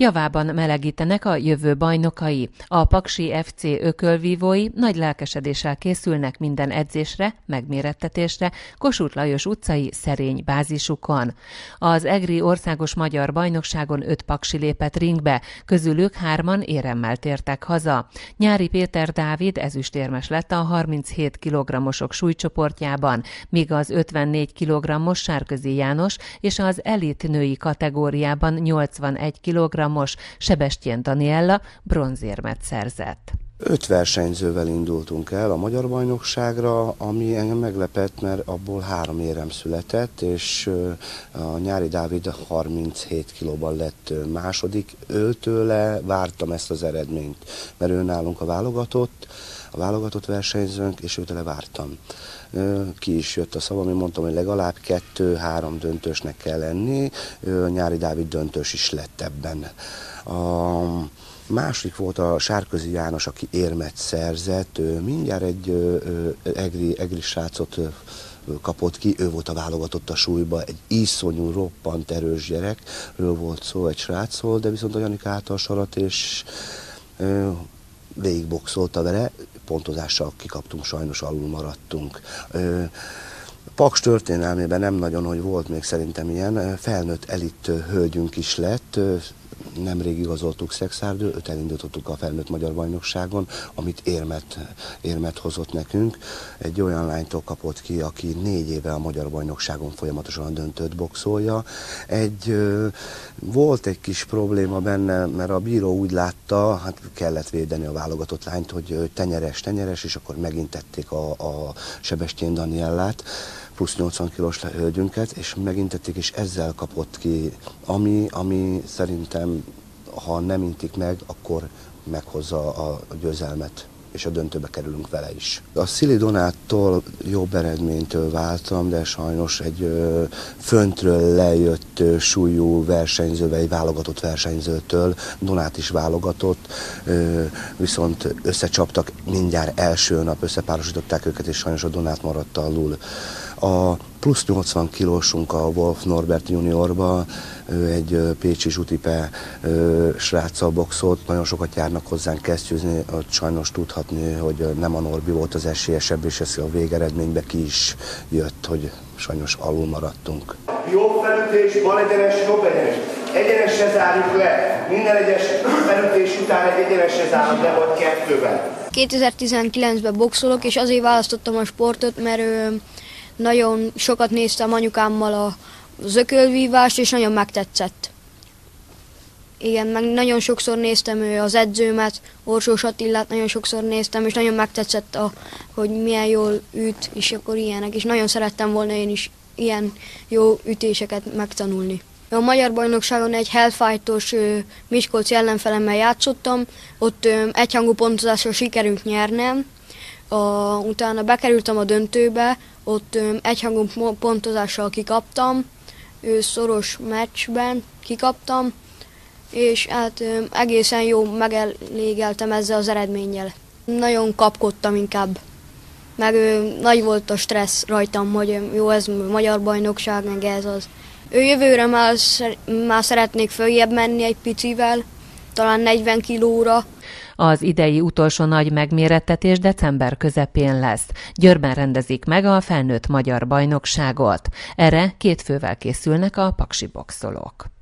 Javában melegítenek a jövő bajnokai. A Paksi FC ökölvívói nagy lelkesedéssel készülnek minden edzésre, megmérettetésre Kossuth Lajos utcai szerény bázisukon. Az egri országos magyar bajnokságon 5 paksi lépett ringbe, közülük 3-an éremmel tértek haza. Nyári Péter Dávid ezüstérmes lett a 37 kg-osok súlycsoportjában, míg az 54 kg-os Sárközi János és az elit női kategóriában 81 kg-os Sebestyén Daniella bronzérmet szerzett. 5 versenyzővel indultunk el a magyar bajnokságra, ami engem meglepett, mert abból 3 érem született, és a Nyári Dávid 37 kilóban lett második. Őtőle vártam ezt az eredményt, mert ő nálunk a válogatott versenyzőnk, és őtőle vártam. Ki is jött a szavam, én mondtam, hogy legalább 2-3 döntősnek kell lenni, Nyári Dávid döntős is lett ebben. A második volt a Sárközi János, aki érmet szerzett, mindjárt egy egri srácot kapott ki, ő volt a válogatott a súlyba, egy iszonyú, roppant erős gyerekről volt szó, egy srácról, de viszont a Janika által sarat, és végigboxolta vele, pontozással kikaptunk, sajnos alul maradtunk. Paks történelmében nem nagyon, hogy volt még szerintem ilyen, felnőtt elit hölgyünk is lett, nemrég igazoltuk Szexárdől, 5 elindítottuk a felnőtt magyar bajnokságon, amit érmet hozott nekünk. Egy olyan lánytól kapott ki, aki 4 éve a magyar bajnokságon folyamatosan a döntőt boxolja. Volt egy kis probléma benne, mert a bíró úgy látta, hát kellett védeni a válogatott lányt, hogy tenyeres, és akkor megint tették a Sebestyén Daniellát, plusz 80 kilós hölgyünket, és megintették, és ezzel kapott ki, ami szerintem, ha nem intik meg, akkor meghozza a győzelmet, és a döntőbe kerülünk vele is. A Szili Donáttól jobb eredménytől váltam, de sajnos egy föntről lejött súlyú versenyzővel, egy válogatott versenyzőtől, Donát is válogatott, viszont összecsaptak mindjárt első nap, összepárosították őket, és sajnos a Donát maradt alul. A plusz 80 kilósunk a Wolf Norbert juniorba, ő egy pécsi zsutipe sráccal boxolt, nagyon sokat járnak hozzánk kesztyűzni, ott sajnos tudhatni, hogy nem a Norbi volt az esélyesebb, és ez a végeredménybe ki is jött, hogy sajnos alul maradtunk. Jobb felütés, bal egyenes, jobb egyenes. Egyenesre zárjuk le, minden egyes felütés után egy egyenesre zárjuk le, vagy 2-vel. 2019-ben boxolok, és azért választottam a sportot, mert nagyon sokat néztem anyukámmal az ökölvívást, és nagyon megtetszett. Igen, meg nagyon sokszor néztem az edzőmet, Orsós Attilát nagyon sokszor néztem, és nagyon megtetszett, hogy milyen jól üt, és akkor ilyenek, és nagyon szerettem volna én is ilyen jó ütéseket megtanulni. A magyar bajnokságon egy Hellfight-os miskolci ellenfelemmel játszottam, ott egyhangú pontozással sikerült nyernem, utána bekerültem a döntőbe, ott egyhangú pontozással kikaptam, szoros meccsben kikaptam, és hát egészen jó megelégeltem ezzel az eredménnyel. Nagyon kapkodtam inkább, meg nagy volt a stressz rajtam, hogy jó, ez magyar bajnokság, meg ez az. Jövőre már szeretnék följebb menni egy picivel, talán 40 kilóra. Az idei utolsó nagy megmérettetés december közepén lesz. Győrben rendezik meg a felnőtt magyar bajnokságot. Erre 2 fővel készülnek a paksi boxolók.